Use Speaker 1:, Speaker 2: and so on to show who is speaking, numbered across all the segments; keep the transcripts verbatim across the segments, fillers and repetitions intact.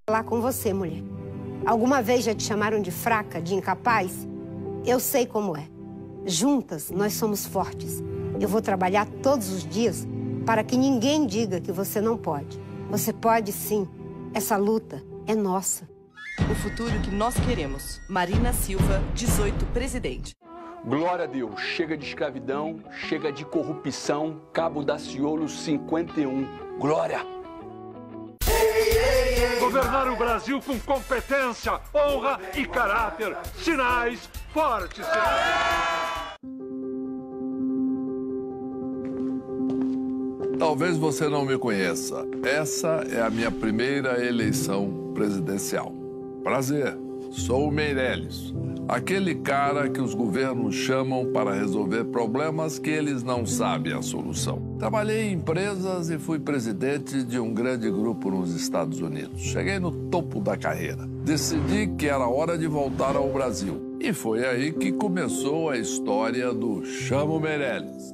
Speaker 1: Falar com você, mulher. Alguma vez já te chamaram de fraca, de incapaz? Eu sei como é. Juntas, nós somos fortes. Eu vou trabalhar todos os dias para que ninguém diga que você não pode. Você pode, sim. Essa luta é nossa.
Speaker 2: O futuro que nós queremos. Marina Silva, dezoito, presidente.
Speaker 3: Glória a Deus. Chega de escravidão, chega de corrupção. Cabo Daciolo cinquenta e um. Glória!
Speaker 4: Governar o Brasil com competência, honra e caráter. Sinais fortes.
Speaker 5: Talvez você não me conheça. Essa é a minha primeira eleição presidencial. Prazer, sou o Meirelles. Aquele cara que os governos chamam para resolver problemas que eles não sabem a solução. Trabalhei em empresas e fui presidente de um grande grupo nos Estados Unidos. Cheguei no topo da carreira. Decidi que era hora de voltar ao Brasil. E foi aí que começou a história do Chamo Meirelles.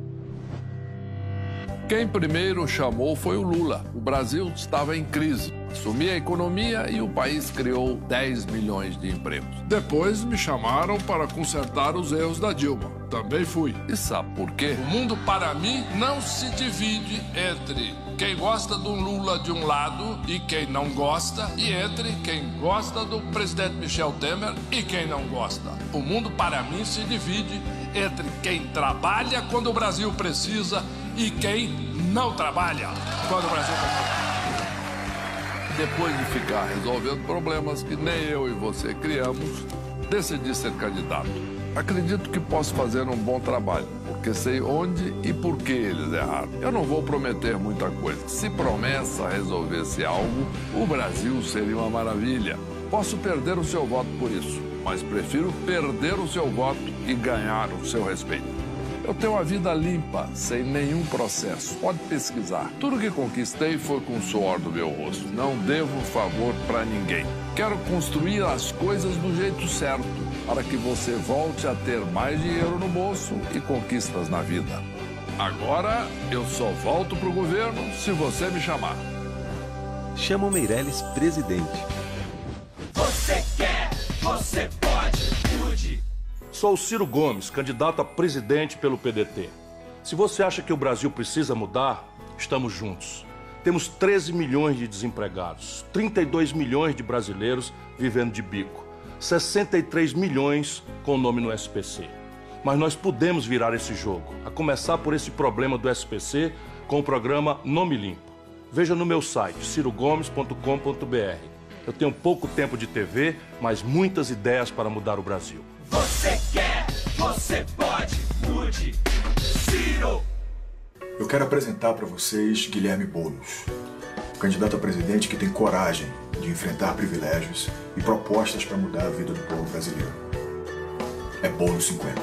Speaker 5: Quem primeiro chamou foi o Lula. O Brasil estava em crise. Assumi a economia e o país criou dez milhões de empregos. Depois me chamaram para consertar os erros da Dilma. Também fui. E sabe por quê? O mundo, para mim, não se divide entre quem gosta do Lula de um lado e quem não gosta, e entre quem gosta do presidente Michel Temer e quem não gosta. O mundo, para mim, se divide entre quem trabalha quando o Brasil precisa e quem não trabalha quando o Brasil precisa. Depois de ficar resolvendo problemas que nem eu e você criamos, decidi ser candidato. Acredito que posso fazer um bom trabalho, porque sei onde e por que eles erraram. Eu não vou prometer muita coisa. Se promessa resolvesse algo, o Brasil seria uma maravilha. Posso perder o seu voto por isso, mas prefiro perder o seu voto e ganhar o seu respeito. Eu tenho uma vida limpa, sem nenhum processo. Pode pesquisar. Tudo que conquistei foi com o suor do meu rosto. Não devo favor para ninguém. Quero construir as coisas do jeito certo, para que você volte a ter mais dinheiro no bolso e conquistas na vida. Agora, eu só volto pro governo se você me chamar.
Speaker 6: Chama o Meirelles presidente.
Speaker 7: Você quer, você pode, mude.
Speaker 4: Sou o Ciro Gomes, candidato a presidente pelo P D T. Se você acha que o Brasil precisa mudar, estamos juntos. Temos treze milhões de desempregados, trinta e dois milhões de brasileiros vivendo de bico, sessenta e três milhões com o nome no S P C. Mas nós podemos virar esse jogo, a começar por esse problema do S P C com o programa Nome Limpo. Veja no meu site, ciro gomes ponto com ponto br. Eu tenho pouco tempo de T V, mas muitas ideias para mudar o Brasil.
Speaker 7: Você quer, você pode, mude, Ciro!
Speaker 8: Eu quero apresentar para vocês Guilherme Boulos, um candidato a presidente que tem coragem de enfrentar privilégios e propostas para mudar a vida do povo brasileiro. É Boulos cinquenta.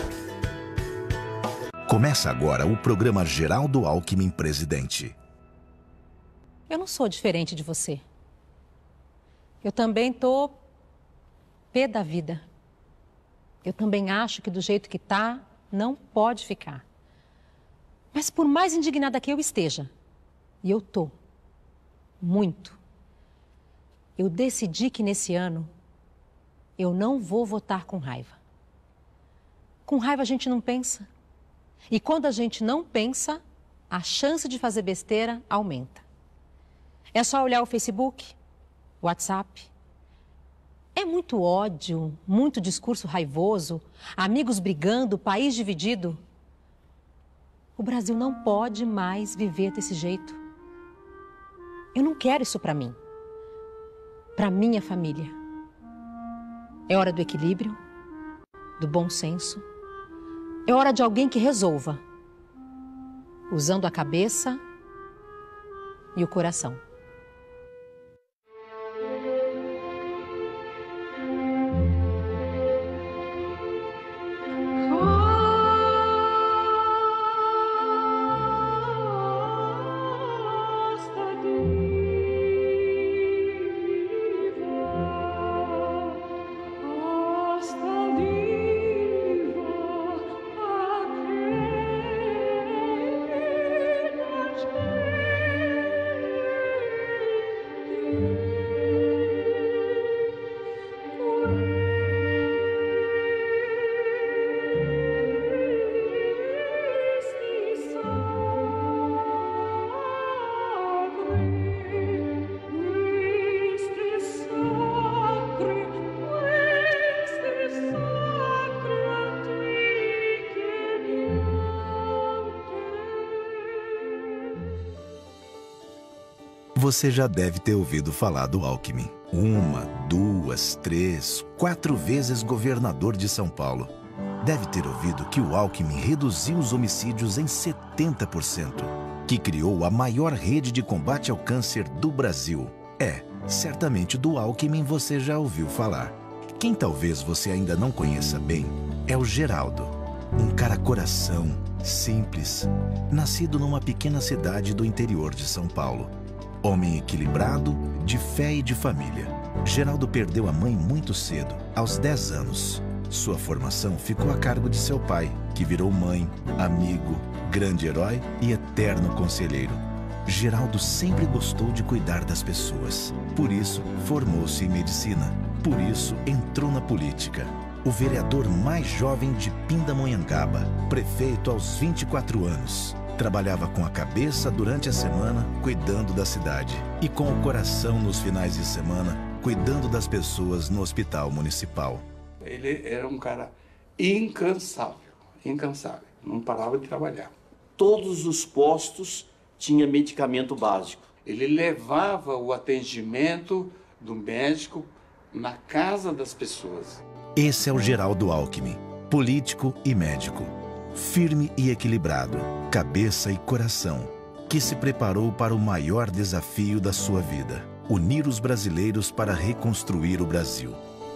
Speaker 9: Começa agora o programa Geraldo Alckmin Presidente.
Speaker 10: Eu não sou diferente de você. Eu também tô pé da vida. Eu também acho que do jeito que tá, não pode ficar. Mas por mais indignada que eu esteja, e eu tô, muito, eu decidi que nesse ano eu não vou votar com raiva. Com raiva a gente não pensa. E quando a gente não pensa, a chance de fazer besteira aumenta. É só olhar o Facebook, o WhatsApp. É muito ódio, muito discurso raivoso, amigos brigando, país dividido. O Brasil não pode mais viver desse jeito. Eu não quero isso para mim, para minha família. É hora do equilíbrio, do bom senso. É hora de alguém que resolva, usando a cabeça e o coração.
Speaker 9: Você já deve ter ouvido falar do Alckmin. Uma, duas, três, quatro vezes governador de São Paulo. Deve ter ouvido que o Alckmin reduziu os homicídios em setenta por cento. Que criou a maior rede de combate ao câncer do Brasil. É, certamente do Alckmin você já ouviu falar. Quem talvez você ainda não conheça bem é o Geraldo. Um cara coração, simples, nascido numa pequena cidade do interior de São Paulo. Homem equilibrado, de fé e de família. Geraldo perdeu a mãe muito cedo, aos dez anos. Sua formação ficou a cargo de seu pai, que virou mãe, amigo, grande herói e eterno conselheiro. Geraldo sempre gostou de cuidar das pessoas. Por isso, formou-se em medicina. Por isso, entrou na política. O vereador mais jovem de Pindamonhangaba, prefeito aos vinte e quatro anos. Trabalhava com a cabeça durante a semana, cuidando da cidade. E com o coração nos finais de semana, cuidando das pessoas no hospital municipal.
Speaker 11: Ele era um cara incansável, incansável. Não parava de trabalhar. Todos os postos tinha medicamento básico. Ele levava o atendimento do médico na casa das pessoas.
Speaker 9: Esse é o Geraldo Alckmin, político e médico. Firme e equilibrado, cabeça e coração, que se preparou para o maior desafio da sua vida: unir os brasileiros para reconstruir o Brasil.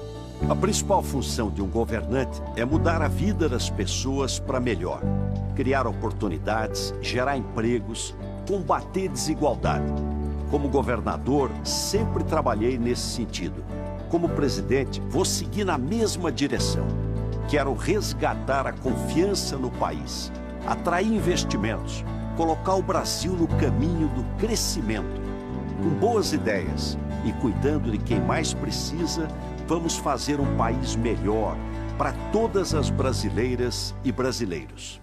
Speaker 12: A principal função de um governante é mudar a vida das pessoas para melhor, criar oportunidades, gerar empregos, combater desigualdade. Como governador, sempre trabalhei nesse sentido. Como presidente, vou seguir na mesma direção. Quero resgatar a confiança no país, atrair investimentos, colocar o Brasil no caminho do crescimento. Com boas ideias e cuidando de quem mais precisa, vamos fazer um país melhor para todas as brasileiras e brasileiros.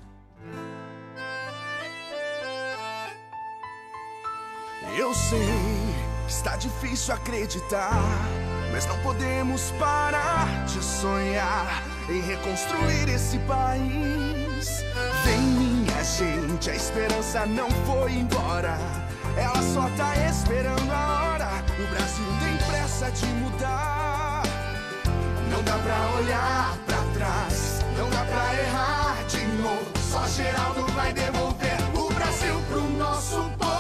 Speaker 13: Eu sei, está difícil acreditar, mas não podemos parar de sonhar em reconstruir esse país. Vem, minha gente, a esperança não foi embora, ela só tá esperando a hora. O Brasil tem pressa de mudar. Não dá pra olhar pra trás, não dá pra errar de novo. Só Geraldo vai devolver o Brasil pro nosso povo.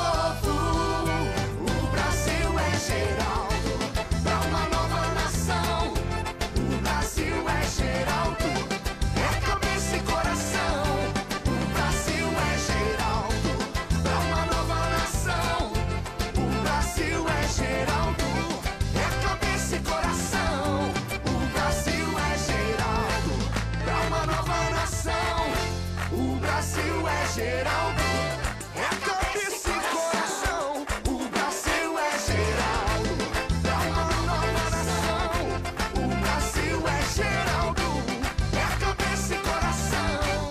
Speaker 13: O Brasil é Geraldo, pra uma nova nação. O Brasil é Geraldo, é cabeça e coração. O Brasil é Geraldo, pra uma nova nação. O Brasil é Geraldo, é cabeça e coração. O Brasil é Geraldo, pra uma nova nação. O Brasil é Geraldo, é cabeça e coração. O Brasil é Geraldo, pra uma nova nação. O Brasil é Geraldo, é cabeça e coração.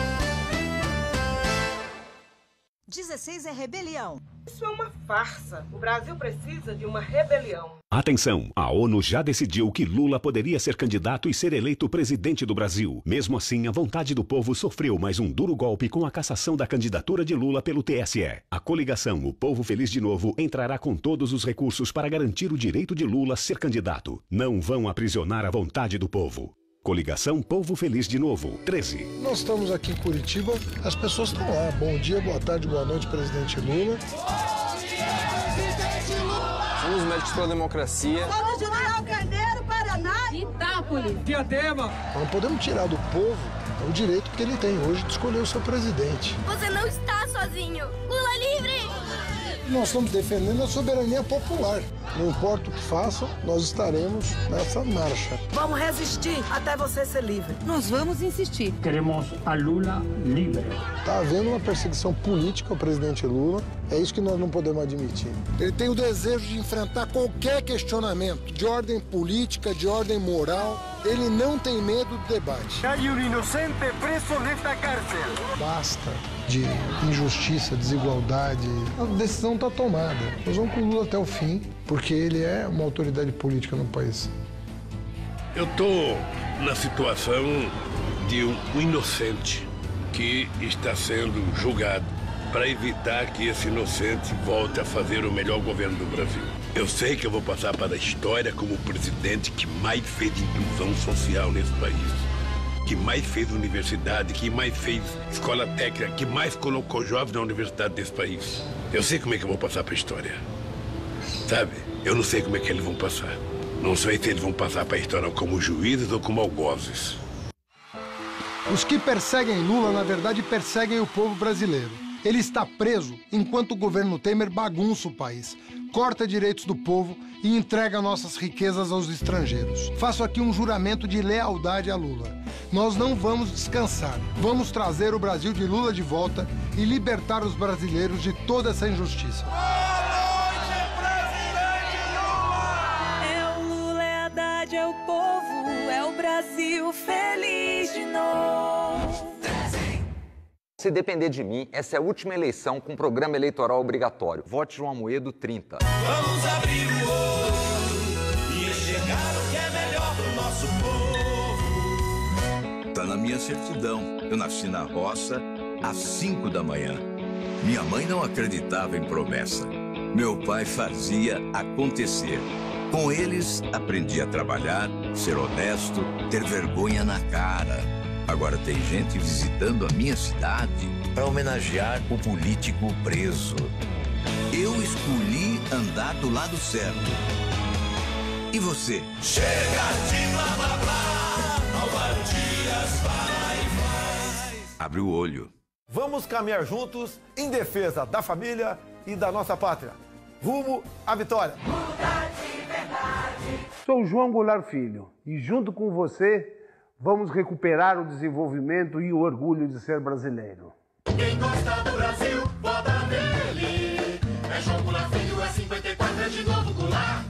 Speaker 14: dezesseis é rebelião.
Speaker 15: Isso é uma farsa. O Brasil precisa de uma rebelião.
Speaker 16: Atenção! A ONU já decidiu que Lula poderia ser candidato e ser eleito presidente do Brasil. Mesmo assim, a vontade do povo sofreu mais um duro golpe com a cassação da candidatura de Lula pelo T S E. A coligação O Povo Feliz de Novo entrará com todos os recursos para garantir o direito de Lula ser candidato. Não vão aprisionar a vontade do povo. Coligação Povo Feliz de Novo, treze.
Speaker 17: Nós estamos aqui em Curitiba, as pessoas estão lá. Bom dia, boa tarde, boa noite, presidente Lula.
Speaker 18: Bom dia, presidente Lula!
Speaker 19: Somos médicos pela democracia.
Speaker 18: Somos de Leal Carneiro, Paraná.
Speaker 19: Itápolis. Diadema.
Speaker 17: Não podemos tirar do povo o direito que ele tem hoje de escolher o seu presidente.
Speaker 20: Você não está sozinho. Lula livre!
Speaker 17: Nós estamos defendendo a soberania popular. Não importa o que façam, nós estaremos nessa marcha.
Speaker 15: Vamos resistir até você ser livre.
Speaker 14: Nós vamos insistir.
Speaker 21: Queremos a Lula livre.
Speaker 17: Está havendo uma perseguição política ao presidente Lula. É isso que nós não podemos admitir. Ele tem o desejo de enfrentar qualquer questionamento de ordem política, de ordem moral. Ele não tem medo do debate.
Speaker 21: Há um inocente preso nesta cárcel.
Speaker 17: Basta de injustiça, desigualdade. A decisão está tomada. Nós vamos com o Lula até o fim, porque ele é uma autoridade política no país.
Speaker 22: Eu estou na situação de um inocente que está sendo julgado para evitar que esse inocente volte a fazer o melhor governo do Brasil. Eu sei que eu vou passar para a história como o presidente que mais fez inclusão social nesse país, que mais fez universidade, que mais fez escola técnica, que mais colocou jovens na universidade desse país. Eu sei como é que eu vou passar para a história. Sabe? Eu não sei como é que eles vão passar. Não sei se eles vão passar para a história como juízes ou como algozes.
Speaker 17: Os que perseguem Lula, na verdade, perseguem o povo brasileiro. Ele está preso enquanto o governo Temer bagunça o país, corta direitos do povo e entrega nossas riquezas aos estrangeiros. Faço aqui um juramento de lealdade a Lula. Nós não vamos descansar. Vamos trazer o Brasil de Lula de volta e libertar os brasileiros de toda essa injustiça.
Speaker 1: É o Lula, é a Haddad, é o povo, é o Brasil feliz de novo.
Speaker 2: Se depender de mim, essa é a última eleição com programa eleitoral obrigatório. Vote João Amoedo trinta.
Speaker 7: Vamos abrir o olho e enxergar o que é melhor pro nosso povo.
Speaker 23: Tá na minha certidão. Eu nasci na roça às cinco da manhã. Minha mãe não acreditava em promessa. Meu pai fazia acontecer. Com eles, aprendi a trabalhar, ser honesto, ter vergonha na cara. Agora tem gente visitando a minha cidade para homenagear o político preso. Eu escolhi andar do lado certo. E você?
Speaker 7: Chega de blá blá blá, Álvaro Dias vai e faz.
Speaker 23: Abre o olho.
Speaker 24: Vamos caminhar juntos em defesa da família e da nossa pátria. Rumo à vitória.
Speaker 7: Muda de verdade.
Speaker 25: Sou João Goulart Filho e junto com você vamos recuperar o desenvolvimento e o orgulho de ser brasileiro.
Speaker 7: Quem gosta do Brasil, vota nele. É João Goulart Filho, é cinquenta e quatro, é de novo Goulart.